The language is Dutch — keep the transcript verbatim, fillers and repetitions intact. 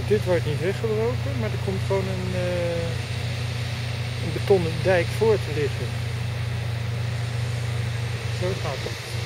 Dus dit wordt niet weggebroken, maar er komt gewoon een, uh, een betonnen dijk voor te liggen. Zo gaat het.